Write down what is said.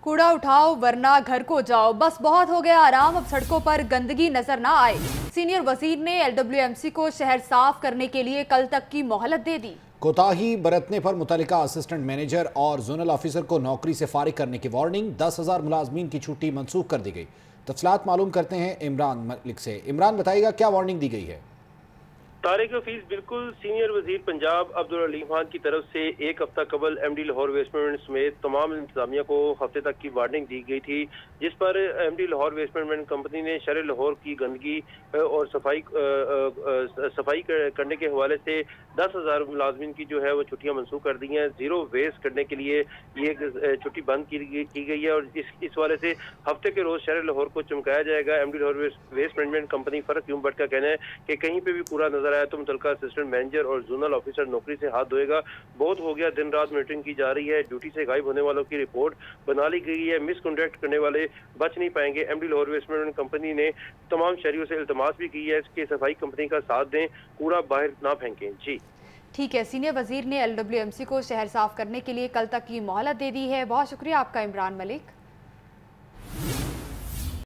कूड़ा उठाओ वरना घर को जाओ, बस बहुत हो गया आराम, अब सड़कों पर गंदगी नजर ना आए। सीनियर वजीर ने LWMC को शहर साफ करने के लिए कल तक की मोहलत दे दी। कोताही बरतने पर मुतल्लिका असिस्टेंट मैनेजर और जोनल ऑफिसर को नौकरी से फारिग करने की वार्निंग। 10,000 मुलाजमीन की छुट्टी मंसूख कर दी गई। तफसीलात मालूम करते हैं इमरान मलिक से। इमरान, बताइएगा क्या वार्निंग दी गई है? तारिक हफीज, बिल्कुल सीनियर वजीर पंजाब अब्दुल अलीम खान की तरफ से एक हफ्ता कबल MD लाहौर वेस्ट मैनेजमेंट समेत तमाम इंतजामिया को हफ्ते तक की वार्निंग दी गई थी, जिस पर MD Lahore waste management company ने शहर लाहौर की गंदगी और सफाई करने के हवाले से 10,000 मुलाजमीन की जो है वो छुट्टियां मनसूख कर दी हैं। जीरो वेस्ट करने के लिए ये छुट्टी बंद की गई है और इस वाले से हफ्ते के रोज शहर लाहौर को चमकाया जाएगा। MD Lahore waste management company फर्क यूम भट्ट का कहना है कि कहीं पे भी कूड़ा नजर आया तो मुतल्लिका असिस्टेंट मैनेजर और जोनल ऑफिसर नौकरी से हाथ धोएगा। बहुत हो गया, दिन रात मॉनिटरिंग की जा रही है, ड्यूटी से गायब होने वालों की रिपोर्ट बना ली गई है, मिसकंडक्ट करने वाले बच नहीं पाएंगे। MD Lahore waste management company ने तमाम शहरियों से इल्तमास भी की है इसके सफाई कंपनी का साथ दें, कूड़ा बाहर ना फेंकें। जी ठीक है, सीनियर वजीर ने LWMC को शहर साफ करने के लिए कल तक की मोहलत दे दी है। बहुत शुक्रिया आपका इमरान मलिक।